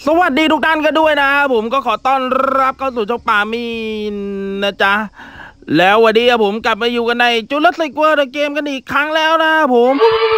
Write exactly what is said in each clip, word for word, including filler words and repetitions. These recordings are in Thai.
สวัสดีทุกท่านกันด้วยนะครับผมก็ขอต้อนรับเข้าสู่ช่องป่ามีนนะจ๊ะแล้ววันนี้ผมกลับมาอยู่กันในจูเลสิกเวิลด์เกมกันอีกครั้งแล้วนะผม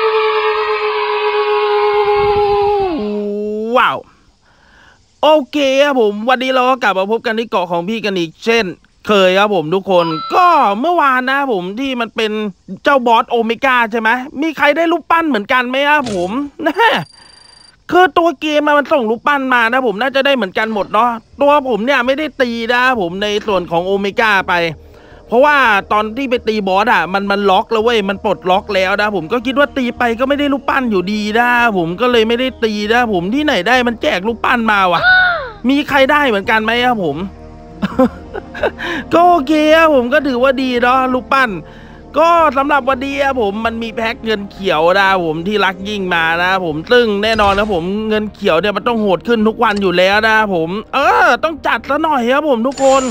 ว้าวโอเคครับผมวันนี้เราก็กลับมาพบกันที่เกาะของพี่กันอีกเช่นเคยครับผมทุกคนก็เมื่อวานนะผมที่มันเป็นเจ้าบอสโอเมก้าใช่ไหมมีใครได้รูปปั้นเหมือนกันไหมครับผมนะคือตัวเกมมันส่งรูปปั้นมานะผมน่าจะได้เหมือนกันหมดเนาะตัวผมเนี่ยไม่ได้ตีนะผมในส่วนของโอเมก้าไปเพราะว่าตอนที่ไปตีบอสอ่ะมันมันล็อกแล้วเว้ยมันปลดล็อกแล้วนะผมก็คิดว่าตีไปก็ไม่ได้รูปปั้นอยู่ดีนะผมก็เลยไม่ได้ตีนะผมที่ไหนได้มันแจกรูปปั้นมาว่ะมีใครได้เหมือนกันไหมครับผม ก็โอเคครับผมก็ถือว่าดีเนาะรูปปั้นก็สำหรับวันนี้ผมมันมีแพ็คเงินเขียวนะผมที่รักยิ่งมานะผมซึ่งแน่นอนนะผมเงินเขียวเนี่ยมันต้องโหดขึ้นทุกวันอยู่แล้วนะผมเออต้องจัดซะหน่อยครับผมทุกคน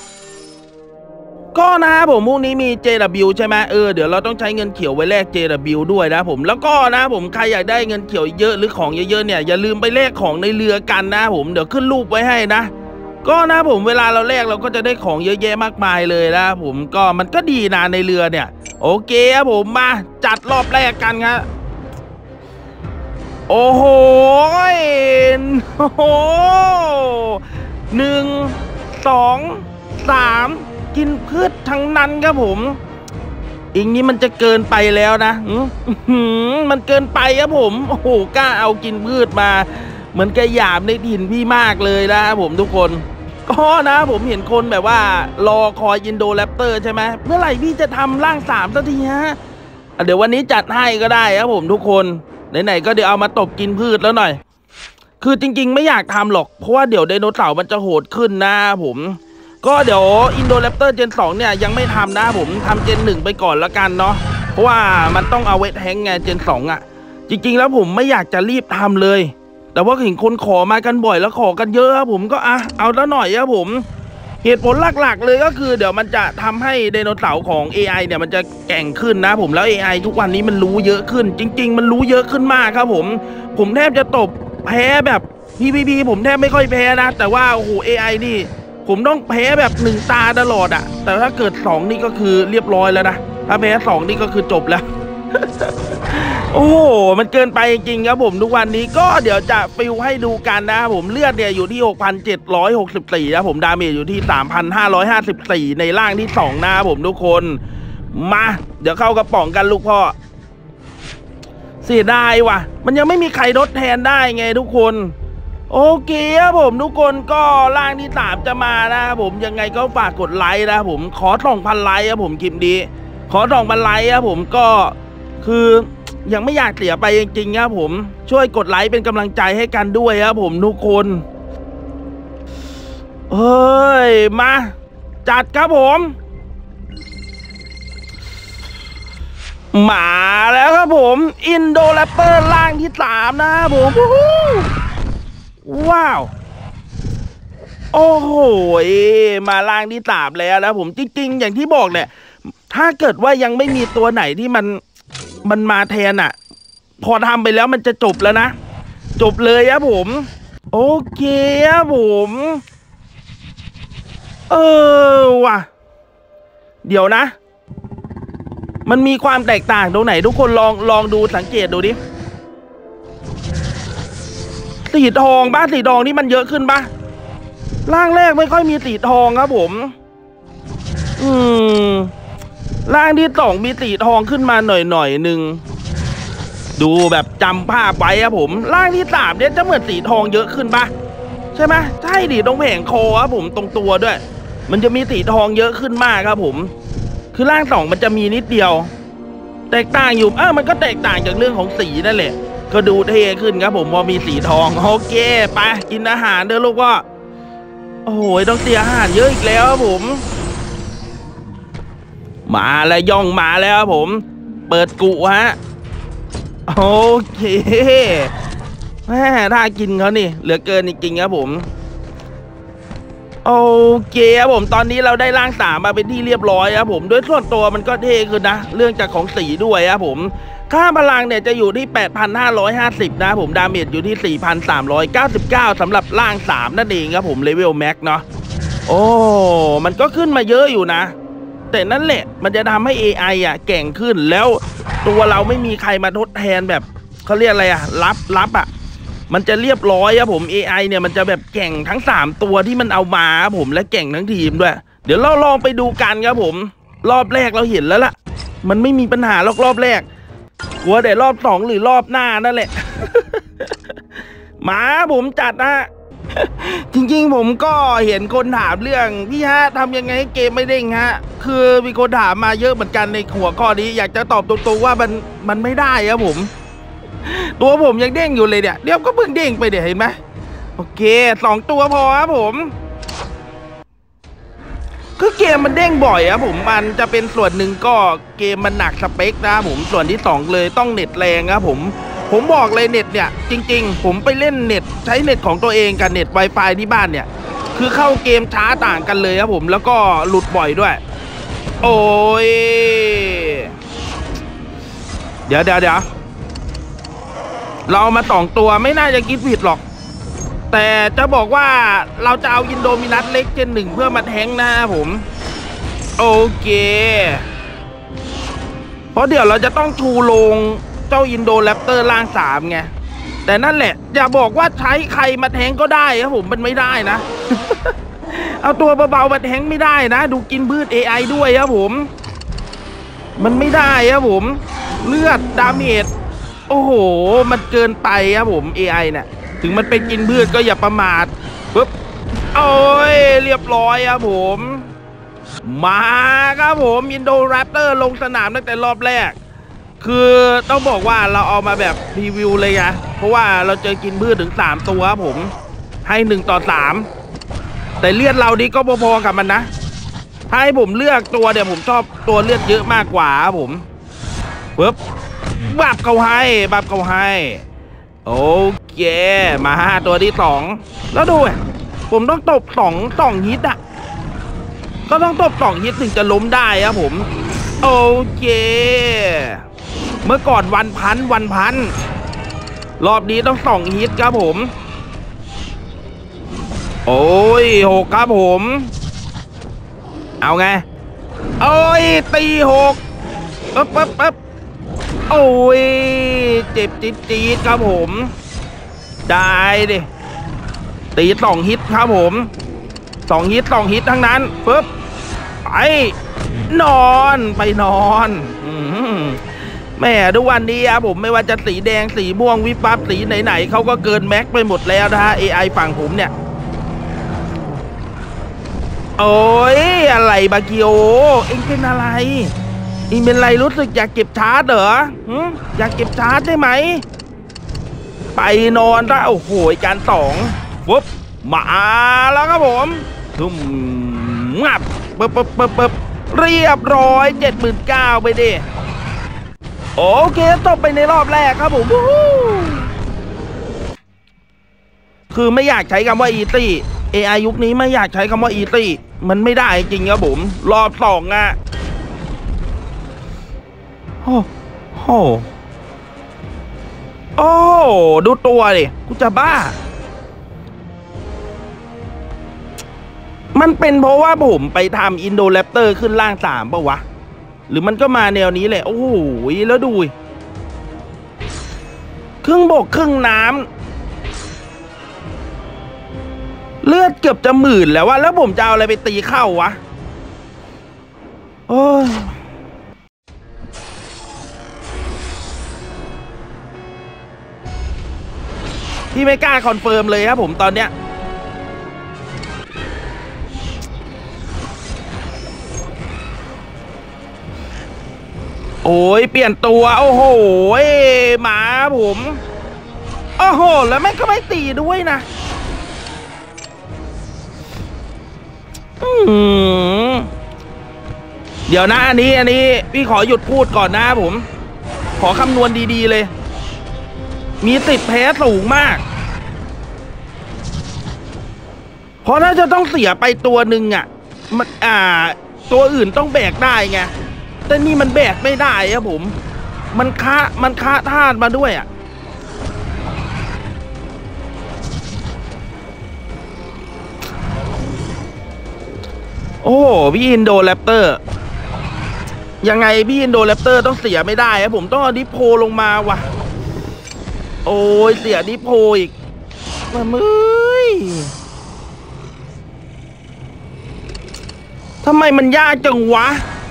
ก็นะผมพรุ่งนี้มี เจ ดับเบิลยู ใช่ไหมเออเดี๋ยวเราต้องใช้เงินเขียวไว้แลก เจ ดับเบิลยู ด้วยนะผมแล้วก็นะผมใครอยากได้เงินเขียวเยอะหรือของเยอะๆเนี่ยอย่าลืมไปแลกของในเรือกันนะผมเดี๋ยวขึ้นรูปไว้ให้นะก็นะผมเวลาเราแลกเราก็จะได้ของเยอะแยะมากมายเลยนะผมก็มันก็ดีนะในเรือเนี่ยโอเคครับผมมาจัดรอบแรกกันครับโอ้โหโอ้โหหนึ่งสองสามกินพืชทั้งนั้นครับผมอีกนี้มันจะเกินไปแล้วนะมันเกินไปครับผมโอ้โหกล้าเอากินพืชมาเหมือนแกหยามในถิ่นพี่มากเลยนะครับผมทุกคนก็นะผมเห็นคนแบบว่ารอคอยอินโดแรปเตอร์ใช่ไหมเมื่อไหร่พี่จะทำร่างสามสักทีฮะเดี๋ยววันนี้จัดให้ก็ได้ครับผมทุกคนไหนๆก็เดี๋ยวเอามาตบกินพืชแล้วหน่อยคือจริงๆไม่อยากทำหรอกเพราะว่าเดี๋ยวไดโนเสาร์มันจะโหดขึ้นนะผมก็เดี๋ยวอินโดแรปเตอร์เจนสองเนี่ยยังไม่ทำนะผมทำเจนหนึ่งไปก่อนแล้วกันเนาะเพราะว่ามันต้องเอาเวทแฮงไงเจนสองอ่ะจริงๆแล้วผมไม่อยากจะรีบทำเลยแต่ว่าเห็นคนขอมากันบ่อยแล้วขอกันเยอะครับผมก็อ่ะเอาแล้วหน่อยครับผมเหตุผลหลักๆเลยก็คือเดี๋ยวมันจะทำให้ไดโนเสาร์ของ เอ ไอ เนี่ยมันจะแกร่งขึ้นนะผมแล้ว เอ ไอ ทุกวันนี้มันรู้เยอะขึ้นจริงๆมันรู้เยอะขึ้นมากครับผมผมแทบจะตบแพ้แบบ พี วี พี ผมแทบไม่ค่อยแพ้นะแต่ว่าโอ้โห เอ ไอ นี่ผมต้องแพ้แบบหนึ่งตาตลอดอะแต่ถ้าเกิดสองนี่ก็คือเรียบร้อยแล้วนะถ้าแพ้สองนี่ก็คือจบแล้ว โอ้โหมันเกินไปจริงครับผมทุกวันนี้ก็เดี๋ยวจะฟิลให้ดูกันนะผมเลือดเนี่ยอยู่ที่ หกพันเจ็ดร้อยหกสิบสี่ นะผมดาเมจอยู่ที่ สามพันห้าร้อยห้าสิบสี่ ในร่างที่สองนะผมทุกคนมาเดี๋ยวเข้ากระป๋องกันลูกพ่อเสียดายว่ะมันยังไม่มีใครทดแทนได้ไงทุกคนโอเคครับผมทุกคนก็ร่างที่สามจะมานะครับผมยังไงก็ฝากกดไลค์นะผมขอ สองพัน ไลค์ครับผมคลิปนี้ขอ สองพัน ไลค์ครับผมก็คือยังไม่อยากเสียไปจริงๆครับผมช่วยกดไลค์เป็นกำลังใจให้กันด้วยครับผมทุกคนเฮ้ยมาจัดครับผมมาแล้วครับผมอินโดแรปเตอร์ร่างที่สามนะครับผมว้าวโอ้โหมาร่างที่สามแล้วนะผมจริงๆอย่างที่บอกเนี่ยถ้าเกิดว่ายังไม่มีตัวไหนที่มันมันมาแทนอ่ะพอทำไปแล้วมันจะจบแล้วนะจบเลยครับผมโอเคครับผมเออว่ะเดี๋ยวนะมันมีความแตกต่างตรงไหนทุกคนลองลองดูสังเกตดูดิสีทองบ้าสีทองนี่มันเยอะขึ้นปะร่างแรกไม่ค่อยมีสีทองครับผมอืมร่างที่สองมีสีทองขึ้นมาหน่อยหน่อยหนึ่งดูแบบจำภาพไว้ครับผมร่างที่สามเนี่ยจะเหมือนสีทองเยอะขึ้นปะใช่ไหมใช่ดิตรงแผงคอครับผมตรงตัวด้วยมันจะมีสีทองเยอะขึ้นมากครับผมคือร่างสองมันจะมีนิดเดียวแตกต่างอยู่เออมันก็แตกต่างจากเรื่องของสีนั่นแหละก็ดูเท่ขึ้นครับผมพอมีสีทองโอเคไปกินอาหารเด้อลูกว่าโอ้โหต้องเสียอาหารเยอะอีกแล้วครับผมมาแล้วย่องมาแล้วครับผมเปิดกุฮะโอเคแม่ถ้ากินเขานี่เหลือเกินจริงๆครับผมโอเคครับผมตอนนี้เราได้ร่างสามมาเป็นที่เรียบร้อยครับผมโดยส่วนตัวมันก็เท่ขึ้นนะเรื่องจากของสีด้วยครับผมค่าพลังเนี่ยจะอยู่ที่ แปดพันห้าร้อยห้าสิบ นะผมดาเมจอยู่ที่ สี่พันสามร้อยเก้าสิบเก้า สำหรับร่างสามนั่นเองครับผมเลเวลแม็กเนาะโอ้มันก็ขึ้นมาเยอะอยู่นะแต่นั่นแหละมันจะทำให้ เอ ไอ อ่ะแก่งขึ้นแล้วตัวเราไม่มีใครมาทดแทนแบบเขาเรียกอะไรอ่ะรับรับอ่ะมันจะเรียบร้อยครับผม เอ ไอ เนี่ยมันจะแบบแก่งทั้งสามตัวที่มันเอามาครับผมและแก่งทั้งทีมด้วยเดี๋ยวเราลองไปดูกันครับผมรอบแรกเราเห็นแล้วล่ะมันไม่มีปัญหาหรอกรอบแรกกลัวแต่รอบสองหรือรอบหน้านั่นแหละ หมาผมจัดนะ จริงๆผมก็เห็นคนถามเรื่องพี่ฮะทำยังไงให้เกมไม่เด้งฮะคือมีคนถามมาเยอะเหมือนกันในหัวข้อนี้อยากจะตอบตรงๆว่ามันมันไม่ได้ครับผมตัวผมยังเด้งอยู่เลยเนี่ยเดี๋ยวก็เพิ่งเด้งไปเดี๋ยวเห็นไหมโอเคสองตัวพอครับผมคือเกมมันเด้งบ่อยครับผมมันจะเป็นส่วนหนึ่งก็เกมมันหนักสเปคนะผมส่วนที่สองเลยต้องเน็ตแรงครับผมผมบอกเลยเน็ตเนี่ยจริงๆผมไปเล่นเน็ตใช้เน็ตของตัวเองกับเน็ต Wi-Fi ที่บ้านเนี่ยคือเข้าเกมช้าต่างกันเลยครับผมแล้วก็หลุดบ่อยด้วยโอ้ยเดี๋ยวเดี๋ยวเดี๋ยวเรามาสองตัวไม่น่าจะคิดผิดหรอกแต่จะบอกว่าเราจะเอาอินโดมินัสเล็กเจนหนึ่งเพื่อมาแทงนะผมโอเคเพราะเดี๋ยวเราจะต้องชูลงเจ้าอินโดแรปเตอร์ล่างสามไงแต่นั่นแหละอย่าบอกว่าใช้ใครมาแทงก็ได้ครับผมมันไม่ได้นะ เอาตัวเบาๆมาแทงไม่ได้นะดูกินพืช เอ ไอ ด้วยครับผมมันไม่ได้ครับผมเลือดดาเมจโอ้โหมันเกินไปครับผม เอ ไอ เนี่ยถึงมันเป็นกินพืชก็อย่าประมาทปึ๊บโอ้ยเรียบร้อยครับผมมาครับผมอินโดแรปเตอร์ลงสนามตั้งแต่รอบแรกคือต้องบอกว่าเราเอามาแบบพรีวิวเลยไงเพราะว่าเราเจอกินพืชถึงสามตัวครับผมให้หนึ่งต่อสามแต่เลือดเราดีก็พอๆกับมันนะถ้าให้ผมเลือกตัวเดี๋ยวผมชอบตัวเลือดเยอะมากกว่าครับผมปึ๊บบับเขาให้บับเขาให้โอเคมาห้าตัวที่สองแล้วดูผมต้องตบสองสองฮิตอ่ะก็ต้องตบสองฮิตถึงจะล้มได้ครับผมโอเคเมื่อก่อนวันพันวันพันรอบนี้ต้องสองฮิตครับผมโอ้ยหกครับผมเอาไงโอ้ยตีหกปึ๊บปึ๊บปึ๊บโอ้ยเจ็บจี๊ดจี๊ดครับผมได้ดิตีสองฮิตครับผมสองฮิตสองฮิตทั้งนั้นปึ๊บไปนอนไปนอนแม่ทุกวันนี้ครับผมไม่ว่าจะสีแดงสีม่วงวิบวับสีไหนๆเขาก็เกินแม็กไปหมดแล้วนะฮะ เอ ไอ ฝั่งผมเนี่ยโอ้ยอะไรบากิโอเอ็งเป็นอะไรเอ็งเป็นไรรู้สึกอยากเก็บชาร์จเหรออยากเก็บชาร์จได้ไหมไปนอนได้โอ้โหการสองปุ๊บมาแล้วครับผมทุ่มงับปึ๊บปึ๊บปึ๊บปึ๊บเรียบร้อยเจ็ดหมื่นเก้าไปดิโอเคจบไปในรอบแรกครับผมคือไม่อยากใช้คำว่าอีตี้ เอ ไอ ยุคนี้ไม่อยากใช้คำว่าอีตี้มันไม่ได้จริงครับผมรอบสองอ่ะโอ้โหโอ้ดูตัวดิกูจะบ้ามันเป็นเพราะว่าผมไปทำอินโดแรปเตอร์ขึ้นล่างสามป่ะวะหรือมันก็มาแนวนี้แหละโอ้โหแล้วดูครึ่งบกครึ่งน้ำเลือดเกือบจะหมื่นแล้ววะแล้วผมจะเอาอะไรไปตีเข้าวะโอ้ยพี่ไม่กล้าคอนเฟิร์มเลยครับผมตอนเนี้ยโอ้ยเปลี่ยนตัวโอ้โหหมาผมโอ้โหแล้วแม่งก็ไม่ตีด้วยนะเดี๋ยวนะอันนี้อันนี้พี่ขอหยุดพูดก่อนนะผมขอคำนวณดีๆเลยมีติดแพ้สูงมากเพราะถ้าจะต้องเสียไปตัวหนึ่งอ่ะมันอ่าตัวอื่นต้องแบกได้ไงแต่นี่มันแบกไม่ได้ครับผมมันค้ามันค้าธาตุมาด้วยอ่ะโอ้พี่อินโดแรปเตอร์ยังไงพี่อินโดแรปเตอร์ต้องเสียไม่ได้ครับผมต้องเอาดิโพลงมาว่ะโอ้ยเสียดิโพอีกมามือทำไมมันยากจังวะ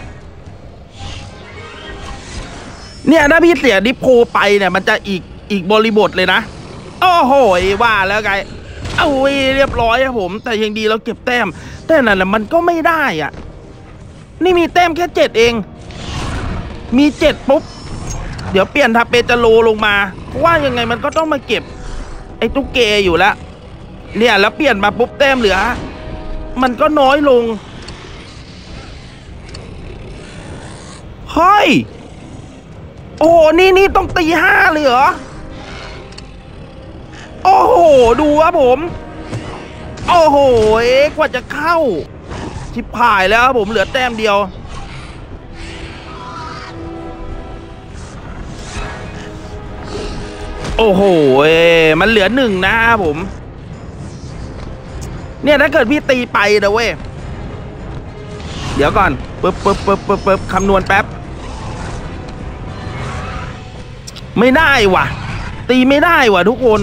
เนี่ยถ้าพี่เสียดิโพไปเนี่ยมันจะอีกอีกบริบทเลยนะโอ้โหว่าแล้วไงเอาไว้เรียบร้อยครับผมแต่ยังดีเราเก็บแต้มแต่นั่นแหละมันก็ไม่ได้อ่ะนี่มีแต้มแค่เจ็ดเองมีเจ็ดปุ๊บเดี๋ยวเปลี่ยนทาเปจโลลงมาเพราะว่ายังไงมันก็ต้องมาเก็บไอ้ตุ๊กเกอยู่แล้วเนี่ยแล้วเปลี่ยนมาปุ๊บแต้มเหลือมันก็น้อยลงเฮ้ยโอ้โหนี่นี่ต้องตีห้าเลยเหรอโอ้โหดูครับผมโอ้โหเอ๊ะกว่าจะเข้าชิบหายแล้วครับผมเหลือแต้มเดียวโอ้โหเอ๊ะมันเหลือหนึ่งนะครับผมเนี่ยถ้าเกิดพี่ตีไปนะเว้ยเดี๋ยวก่อนปึ๊บปึ๊บปึ๊บปึ๊บปึ๊บคำนวณแป๊บไม่ได้ว่ะตีไม่ได้ว่ะทุกคน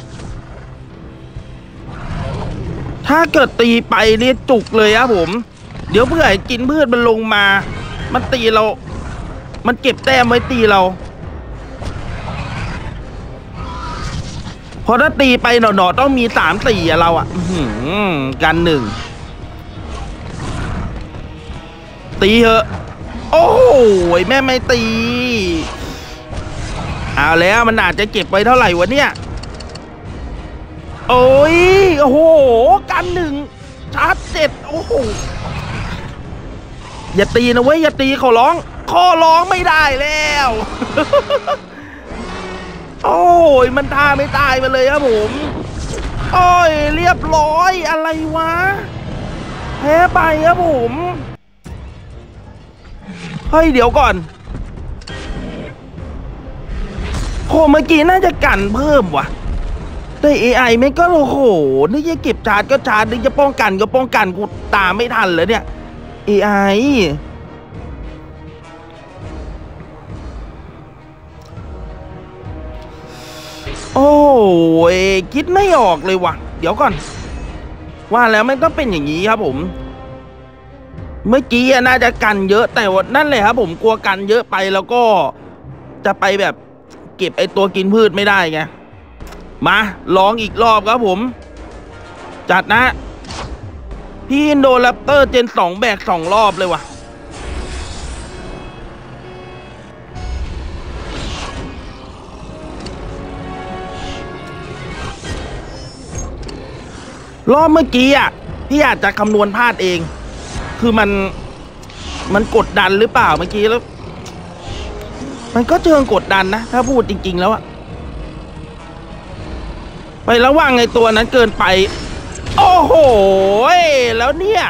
ถ้าเกิดตีไปเนี่ยจุกเลยครับผมเดี๋ยวเพื่อกินพืชมันลงมามันตีเรามันเก็บแต้มไว้ตีเราพอถ้าตีไปหน่อๆต้องมีสามสี่อะเราอะกันหนึ่งตีเหอะโอ้โหแม่ไม่ตีเอาแล้วมันอาจจะเก็บไว้เท่าไหร่วะเนี่ยโอ้ยโอ้โหกันหนึ่งชาร์จเจ็ดโอ้โหอย่าตีนะเว้ยอย่าตีขอร้องขอร้องไม่ได้แล้วโอ้ยมันท่าไม่ตายมาเลยครับผมโอ้ยเรียบร้อยอะไรวะแพ้ไปครับผมเฮ้ยเดี๋ยวก่อนโหเมื่อกี้น่าจะกันเพิ่มว่ะแต่ เอ ไอ ไม่ก็โอ้โหนี่จะเก็บชาร์จก็ชาร์จนี่จะป้องกันก็ป้องกันกูตามไม่ทันเลยเนี่ย เอ ไอ โอ้ยคิดไม่ออกเลยว่ะเดี๋ยวก่อนว่าแล้วมันก็เป็นอย่างนี้ครับผมเมื่อกี้น่าจะกันเยอะแต่ว่านั่นเลยครับผมกลัวกันเยอะไปแล้วก็จะไปแบบเก็บไอตัวกินพืชไม่ได้ไงมาลองอีกรอบครับผมจัดนะพี่อินโดแรปเตอร์เจนสองแบกสองรอบเลยว่ะรอบเมื่อกี้อ่ะพี่อาจจะคำนวณพลาดเองคือมันมันกดดันหรือเปล่าเมื่อกี้แล้วมันก็เชิงกดดันนะถ้าพูดจริงๆแล้วอะไประวังไอ้ตัวนั้นเกินไปโอ้โหแล้วเนี่ย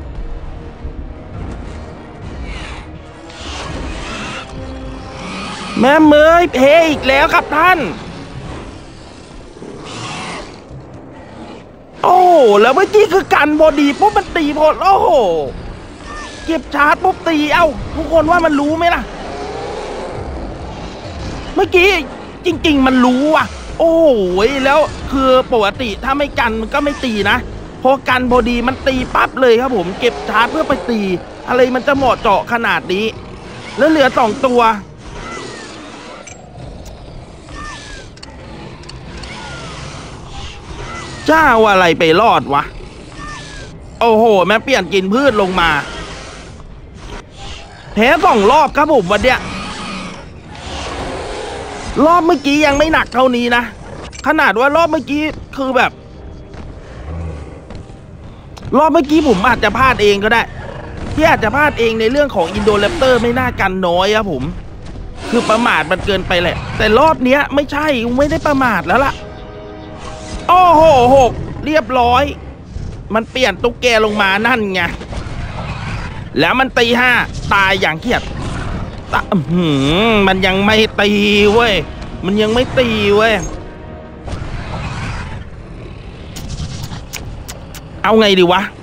แม่เมยเพอีกแล้วครับท่านโอ้แล้วเมื่อกี้คือกันบอดีปุ๊บมันตีพอโอ้โหเก็บชาร์จปุ๊บตีเอ้าทุกคนว่ามันรู้ไหมล่ะเมื่อกี้จริงๆมันรู้อ่ะโอ้ยแล้วคือปกติถ้าไม่กันมันก็ไม่ตีนะพอกันพอดีมันตีปั๊บเลยครับผมเก็บชาร์จเพื่อไปตีอะไรมันจะเหมาะเจาะขนาดนี้แล้วเหลือสองตัวเจ้าอะไรไปรอดวะโอ้โหแม่เปลี่ยนกินพืชลงมาแพ้สองรอบครับผมวันเนี้ยรอบเมื่อกี้ยังไม่หนักเท่านี้นะขนาดว่ารอบเมื่อกี้คือแบบรอบเมื่อกี้ผมอาจจะพลาดเองก็ได้ที่อาจจะพลาดเองในเรื่องของอินโดแรปเตอร์ไม่น่ากันน้อยครับผมคือประมาทมันเกินไปแหละแต่รอบเนี้ยไม่ใช่ไม่ได้ประมาทแล้วล่ะโอ้โหหกเรียบร้อยมันเปลี่ยนตุ๊กแกลงมานั่นไงแล้วมันตีห้าตายอย่างเกียดตะหืมมันยังไม่ตีเว้ยมันยังไม่ตีเว้ยเอาไงดีวะ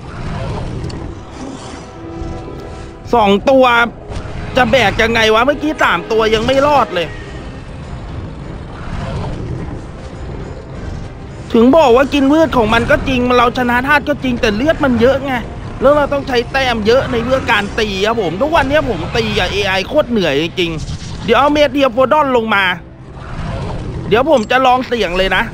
สองตัวจะแบกยังไงวะเมื่อกี้สามตัวยังไม่รอดเลยถึงบอกว่ากินพืชของมันก็จริงเราชนะธาตุก็จริงแต่เลือดมันเยอะไงแล้วเราต้องใช้แต้มเยอะในเรื่องการตีครับผมทุกวันนี้ผมตีกับ เอ ไอ โคตรเหนื่อยจริงเดี๋ยวเอาเมเทียโฟดอนลงมาเดี๋ยวผมจะลองเสี่ยงเลยนะ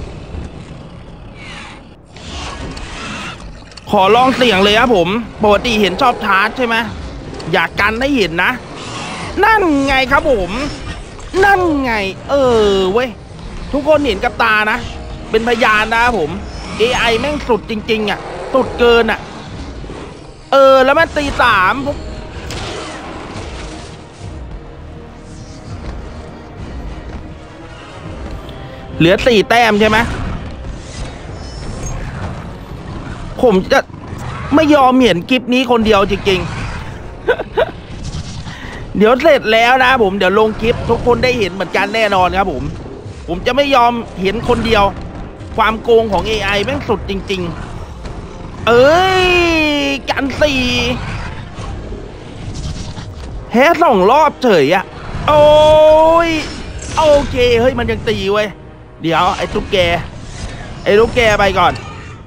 ขอลองเสี่ยงเลยครับผมปกติเห็นชอบชาร์จใช่ไหมอยากกันให้เห็นนะนั่นไงครับผมนั่นไงเออเว้ยทุกคนเห็นกับตานะเป็นพยานนะครับผม เอ ไอ แม่งสุดจริงๆอ่ะสุดเกินอ่ะเออแล้วมันตีสามเหลือสี่แต้มใช่ไหมผมจะไม่ยอมเห็นคลิปนี้คนเดียวจริงๆ เดี๋ยวเสร็จแล้วนะผมเดี๋ยวลงคลิปทุกคนได้เห็นเหมือนกันแน่นอนครับผมผมจะไม่ยอมเห็นคนเดียวความโกงของ เอ ไอ แม่งสุดจริงๆเอ้ยกันสี่แพ้สองรอบเฉยอะโอ้ยโอเคเฮ้ยมันยังตีเว้ยเดี๋ยวไอ้ตุ๊กแกไอ้ตุ๊กแกไปก่อน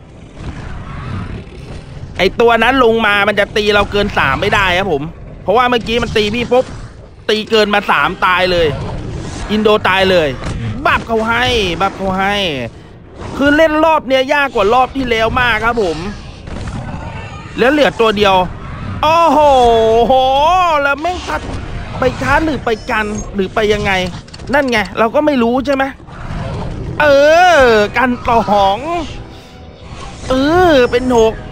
ไอ้ตัวนั้นลงมามันจะตีเราเกินสามไม่ได้ครับผมเพราะว่าเมื่อกี้มันตีพี่ปุ๊บตีเกินมาสามตายเลยอินโดตายเลยบับเขาให้บับเขาให้คือเล่นรอบเนี้ยยากกว่ารอบที่แล้วมากครับผมแล้วเหลือตัวเดียวโอ้โหโหแล้วแม่งพัดไปช้าหรือไปกันหรือไปยังไงนั่นไงเราก็ไม่รู้ใช่ไหมเออกันต่อหองเออเป็นหก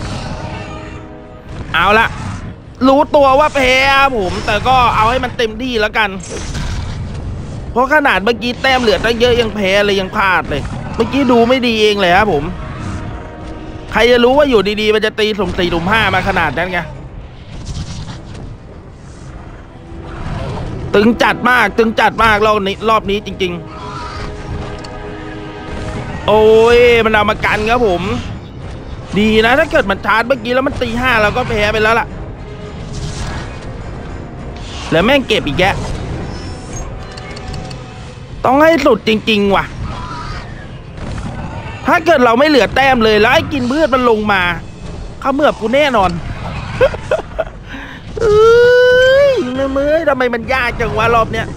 เอาละรู้ตัวว่าแพ้ผมแต่ก็เอาให้มันเต็มที่แล้วกันเพราะขนาดเมื่อกี้แต้มเหลือตั้งเยอะยังแพ้เลยยังพลาดเลยเมื่อกี้ดูไม่ดีเองเลยครับผมใครจะรู้ว่าอยู่ดีๆมันจะตีสุ่มสี่สุ่มห้ามาขนาดนั้นไงตึงจัดมากตึงจัดมากรอบนี้รอบนี้จริงๆโอ้ยมันเอามากันครับผมดีนะถ้าเกิดมันชาร์จเมื่อกี้แล้วมันตีห้าเราก็แพ้ไปแล้วล่ะแล้วแม่งเก็บอีกแกต้องให้สุดจริงๆว่ะถ้าเกิดเราไม่เหลือแต้มเลยแล้วไอ้กินพืชมันลงมาเขาเมื่อกูแน่นอนเอ้ยเมื่อยทำไมมันยากจังวะรอบเนี้ย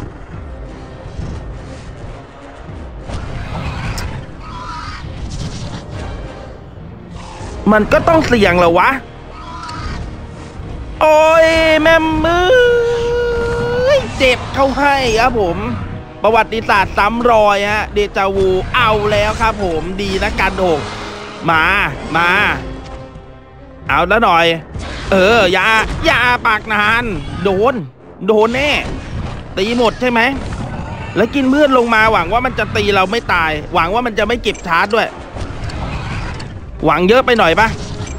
มันก็ต้องเสี่ยงเหรอวะโอ้ยแม่มือเจ็บเข้าให้ครับผมประวัติศาสตร์ซ้ำรอยฮะเดจาวูเอาแล้วครับผมดีนะการโดกมามาเอาแล้วหน่อยเอออย่าอย่าปากนานโดนโดนแน่ตีหมดใช่ไหมแล้วกินเพื่อนลงมาหวังว่ามันจะตีเราไม่ตายหวังว่ามันจะไม่เก็บชาร์จด้วยหวังเยอะไปหน่อยปะ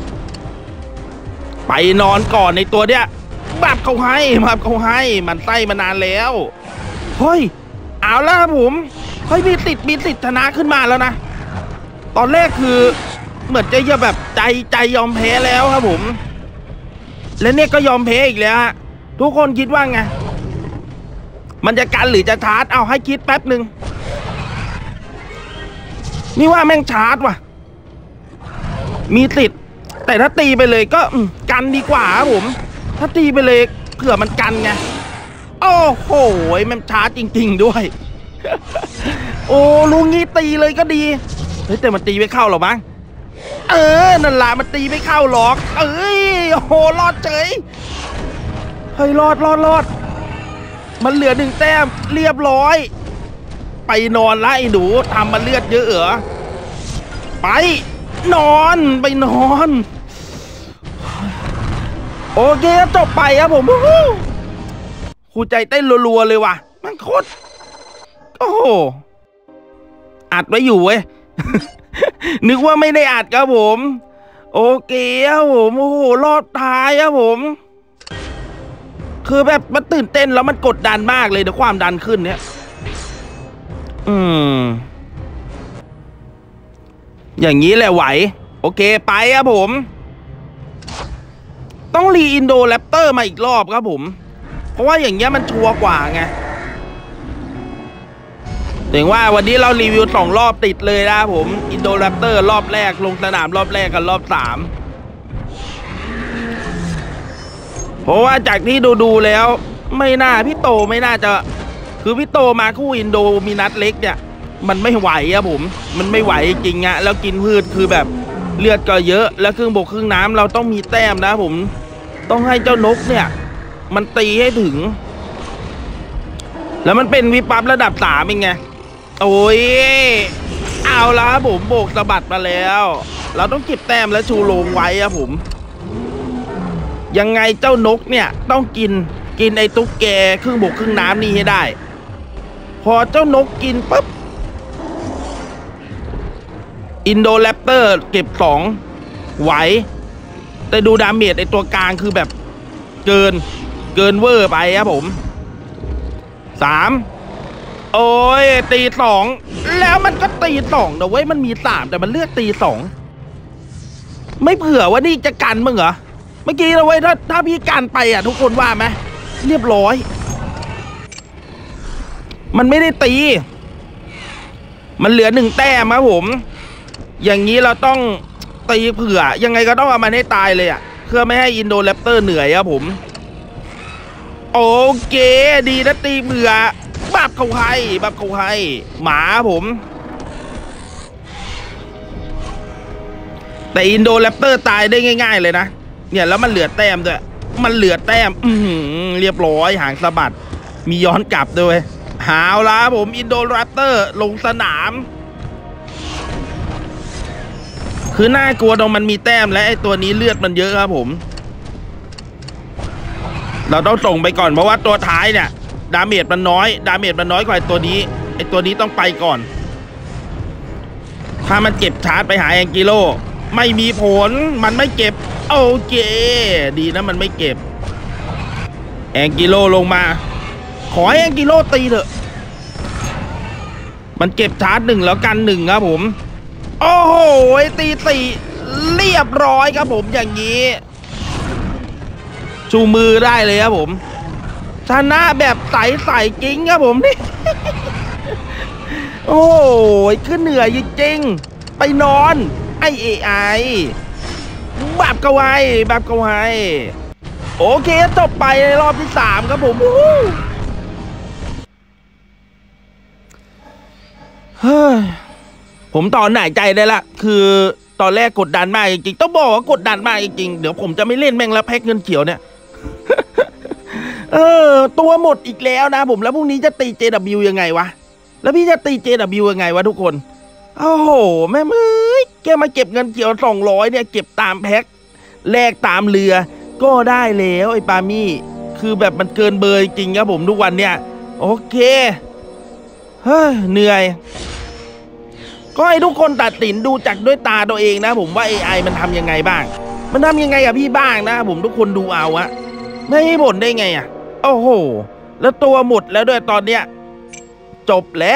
ไปนอนก่อนในตัวเนี้ยบับเขาให้บับเขาให้มันไส้มานานแล้วเฮ้ยเอาแล้วครับผมเฮ้ยมีสิทธิ์มีสิทธิ์ชนะขึ้นมาแล้วนะตอนแรกคือเหมือนจะแบบใจใจยอมแพ้แล้วครับผมและเนี่ยก็ยอมแพ้อีกแล้วฮะทุกคนคิดว่าไงมันจะกันหรือจะชาร์จเอาให้คิดแป๊บหนึ่งนี่ว่าแม่งชาร์จว่ะมีสิทธิ์แต่ถ้าตีไปเลยก็กันดีกว่าครับผมถ้าตีไปเลยเผื่อมันกันไงโอ้โหมันชาร์จจริงๆด้วยโอ้ลุงงี้ตีเลยก็ดีเฮ้ยแต่มันตีไม่เข้าหรอมั้งเออนั่นแหละมันตีไม่เข้าหรอกเอ้ยโอ้โหรอดเฉยเฮ้ยรอดรอดรอดมันเหลือหนึ่งแต้มเรียบร้อยไปนอนละไอ้หนูทำมันเลือดเยอะเหรอไปนอนไปนอนโอเคจบไปครับผมหัวใจเต้นรัวๆเลยว่ะมันโคตรโอ้โหอัดไว้อยู่เว้ย นึกว่าไม่ได้อัดครับผมโอเคครับผมโอ้โหรอบท้ายครับผมคือแบบมันตื่นเต้นแล้วมันกดดันมากเลยนะความดันขึ้นเนี่ยอืมอย่างนี้แหละไหวโอเคไปครับผมต้องรีอินโดแรปเตอร์มาอีกรอบครับผมเพราะว่าอย่างเงี้ยมันชัวร์กว่าไงถึงว่าวันนี้เรารีวิวสองรอบติดเลยนะผมอินโดแรปเตอร์รอบแรกลงสนามรอบแรกกับรอบสามเพราะว่าจากที่ดูดูแล้วไม่น่าพี่โตไม่น่าจะคือพี่โตมาคู่อินโดมีนัดเล็กเนี่ยมันไม่ไหวอะผมมันไม่ไหวจริงอะแล้วกินพืชคือแบบเลือดก็เยอะแล้วครึ่งบกครึ่งน้ำเราต้องมีแต้มนะผมต้องให้เจ้านกเนี่ยมันตีให้ถึงแล้วมันเป็นวิปับระดับสามเองไงโอ้ยเอาละครับผมโบกสะบัดมาแล้วเราต้องเก็บแต้มและชูโรงไว้ครับผมยังไงเจ้านกเนี่ยต้องกินกินไอ้ตุ๊กแกครึ่งบกครึ่งน้ำนี่ให้ได้พอเจ้านกกินปุ๊บอินโดแรปเตอร์เก็บสองไหวแต่ดูดาเมจไอ้ตัวกลางคือแบบเกินเกินเวอร์ไปครับผมสามโอ้ยตีสองแล้วมันก็ตีสองนะเว้ยมันมีสามแต่มันเลือกตีสองไม่เผื่อว่านี่จะกันมึงเหรอเมื่อกี้นะเว้ยถ้าถ้าพี่กันไปอ่ะทุกคนว่าไหมเรียบร้อยมันไม่ได้ตีมันเหลือหนึ่งแต้มครับผมอย่างนี้เราต้องตีเผื่อยังไงก็ต้องเอามันให้ตายเลยอ่ะเพื่อไม่ให้อินโดแรปเตอร์เหนื่อยครับผมโอเคดีนะตีเผื่อบับเขาให้บับเขาให้หมาผมแต่อินโดแรปเตอร์ตายได้ง่ายๆเลยนะเนี่ยแล้วมันเหลือแต้มด้วยมันเหลือแต้มอือเรียบร้อยหางสะบัดมีย้อนกลับด้วยหาวละผมอินโดแรปเตอร์ลงสนามคือน่ากลัวตรงมันมีแต้มและไอตัวนี้เลือดมันเยอะครับผมเราต้องส่งไปก่อนเพราะว่าตัวท้ายเนี่ยดาเมจมันน้อยดาเมจมันน้อยกว่าไอตัวนี้ไอตัวนี้ต้องไปก่อนถ้ามันเก็บชาร์จไปหาแองกิโลไม่มีผลมันไม่เก็บโอเคดีนะมันไม่เก็บแองกิโลลงมาขอให้แองกิโลตีเถอะมันเก็บชาร์จหนึ่งแล้วกันหนึ่งครับผมโอ้โหตีตีเรียบร้อยครับผมอย่างนี้ชูมือได้เลยครับผมชนะแบบใสใสจริงครับผมนี่ โอ้ยขึ้นเหนื่อยจริงๆไปนอนไอเอไอแบบกวายแบบกวายโอเคจบไปในรอบที่สามครับผมเฮ้ยผมตอนหน่ายใจได้ละคือตอนแรกกดดันมากจริงๆต้องบอกว่ากดดันมากจริงๆเดี๋ยวผมจะไม่เล่นแม่งแล้วแพ็กเงินเขียวเนี่ย เออตัวหมดอีกแล้วนะผมแล้วพรุ่งนี้จะตี เจ ดับเบิลยู ยังไงวะแล้วพี่จะตี เจ ดับเบิลยู ยังไงวะทุกคนโอ้โหแม่มือแกมาเก็บเงินเขียวสองร้อยเนี่ยเก็บตามแพ็คแลกตามเรือก็ได้แล้วไอ้ปามี่คือแบบมันเกินเบอร์จริงครับผมทุกวันเนี่ยโอเคเฮ้ยเหนื่อยก็ให้ทุกคนตัดสินดูจากด้วยตาตัวเองนะผมว่า เอ ไอ มันทำยังไงบ้างมันทำยังไงกับพี่บ้างนะผมทุกคนดูเอาอะไม่ให้บ่นได้ไงอะโอ้โหแล้วตัวหมดแล้วด้วยตอนเนี้ยจบแล้ว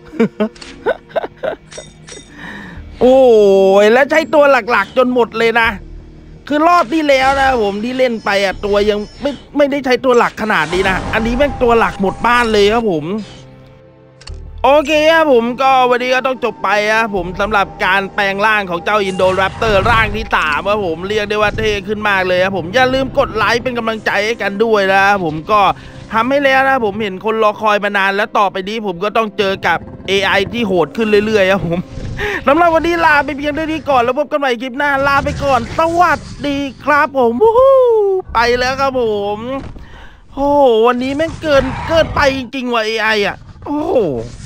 โอ้ยแล้วใช้ตัวหลักๆจนหมดเลยนะคือรอบที่แล้วนะผมที่เล่นไปอะตัวยังไม่ไม่ได้ใช้ตัวหลักขนาดนี้นะอันนี้แม่งตัวหลักหมดบ้านเลยครับผมโอเคครับผมก็วันนี้ก็ต้องจบไปครับผมสำหรับการแปลงร่างของเจ้าอินโดแรปเตอร์ร่างที่สามครับผมเรียกได้ว่าเท่ขึ้นมากเลยครับผมอย่าลืมกดไลค์เป็นกำลังใจให้กันด้วยนะผมก็ทำให้แล้วนะผมเห็นคนรอคอยมานานแล้วต่อไปนี้ผมก็ต้องเจอกับ เอ ไอ ที่โหดขึ้นเรื่อยๆครับผมสำหรับวันนี้ลาไปเพียงเท่านี้ก่อนแล้วพบกันใหม่คลิปหน้าลาไปก่อนสวัสดีครับผมไปแล้วครับผมโอ้วันนี้แม่งเกินเกินไปจริงๆว่ะ เอ ไอ อ่ะโอ้